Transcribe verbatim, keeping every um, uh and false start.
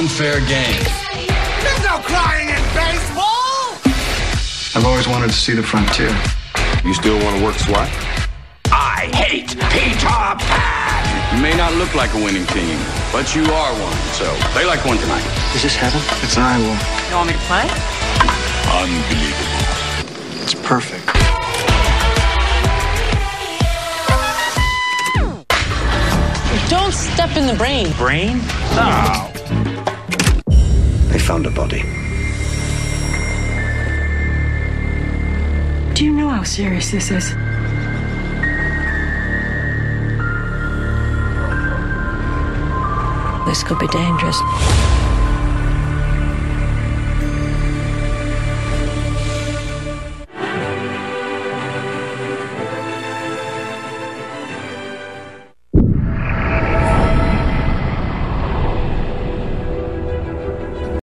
unfair game. There's no crying in baseball! I've always wanted to see the frontier. You still want to work SWAT? I hate Peter Pan! You may not look like a winning team, but you are one, so play like one tonight. Is this heaven? It's an Iowa. You want me to play? Unbelievable. It's perfect. Don't step in the brain. Brain? No. They found a body. Do you know how serious this is? This could be dangerous.